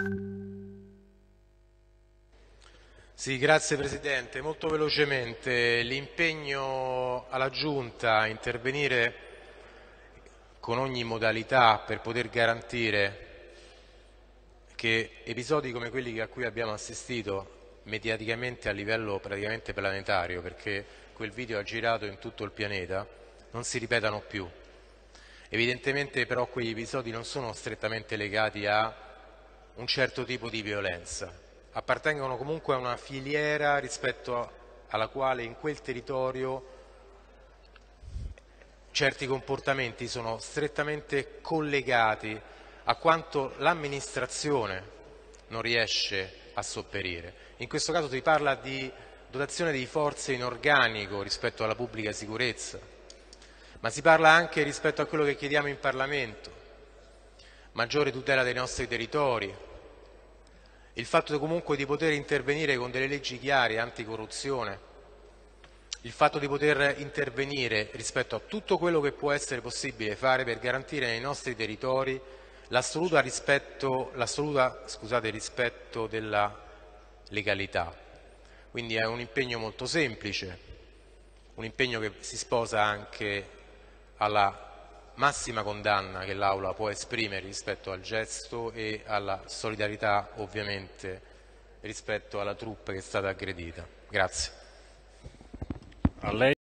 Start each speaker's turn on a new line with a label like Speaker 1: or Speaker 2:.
Speaker 1: Sì, grazie Presidente. Molto velocemente, l'impegno alla Giunta a intervenire con ogni modalità per poter garantire che episodi come quelli a cui abbiamo assistito mediaticamente a livello praticamente planetario, perché quel video ha girato in tutto il pianeta, non si ripetano più. Evidentemente però quegli episodi non sono strettamente legati a un certo tipo di violenza, appartengono comunque a una filiera rispetto alla quale in quel territorio certi comportamenti sono strettamente collegati a quanto l'amministrazione non riesce a sopperire. In questo caso si parla di dotazione di forze in organico rispetto alla pubblica sicurezza, ma si parla anche rispetto a quello che chiediamo in Parlamento, maggiore tutela dei nostri territori, il fatto comunque di poter intervenire con delle leggi chiare anticorruzione, il fatto di poter intervenire rispetto a tutto quello che può essere possibile fare per garantire nei nostri territori l'assoluto rispetto della legalità. Quindi è un impegno molto semplice, un impegno che si sposa anche alla massima condanna che l'Aula può esprimere rispetto al gesto e alla solidarietà ovviamente rispetto alla troupe che è stata aggredita. Grazie.
Speaker 2: A lei.